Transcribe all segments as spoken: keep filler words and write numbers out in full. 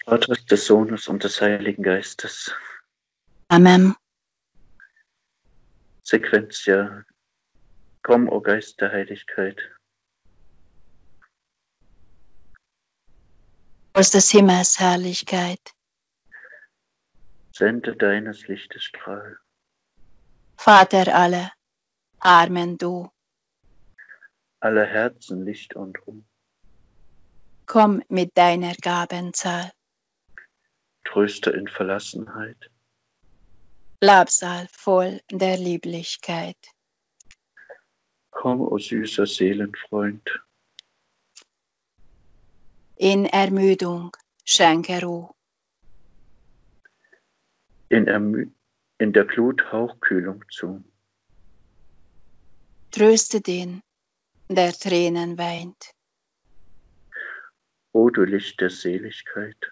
Vaters, des Sohnes und des Heiligen Geistes. Amen. Sequentia. Komm, o Geist der Heiligkeit. Aus des Himmels Herrlichkeit. Sende deines Lichtes Strahl. Vater aller, Armen du. Aller Herzen Licht und Ruhm. Komm mit deiner Gabenzahl. Tröster in Verlassenheit. Labsal voll der Lieblichkeit. Komm, o süßer Seelenfreund. In Ermüdung schenke Ruh. In, Ermü in der Glut Hauchkühlung zu. Tröste den, der Tränen weint. O du Licht der Seligkeit.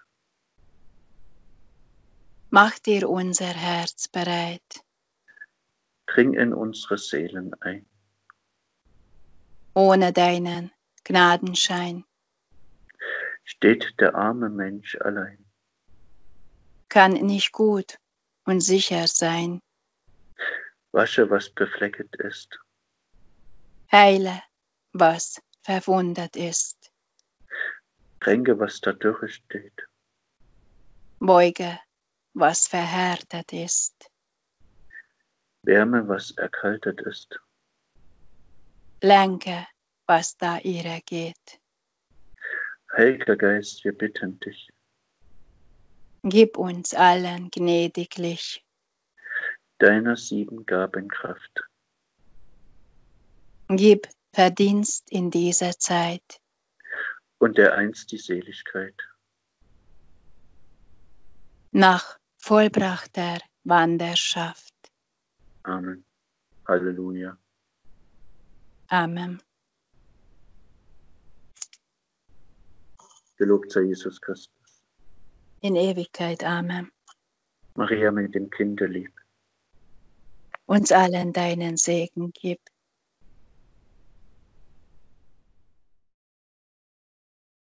Mach dir unser Herz bereit. Dring in unsere Seelen ein. Ohne deinen Gnadenschein Steht der arme Mensch allein. kann nicht gut und sicher sein. Wasche, was beflecket ist. Heile, was verwundet ist. Tränke, was da dürre steht. Beuge, was verhärtet ist. Wärme, was erkaltet ist. Lenke, was da irre geht. Heiliger Geist, wir bitten dich. Gib uns allen gnädiglich Deiner sieben Gaben Kraft. Gib Verdienst in dieser Zeit Und dereinst die Seligkeit. nach vollbrachter Wanderschaft. Amen. Halleluja. Amen. Gelobt sei Jesus Christus. In Ewigkeit. Amen. Maria mit dem Kinderlieb. Uns allen deinen Segen gib.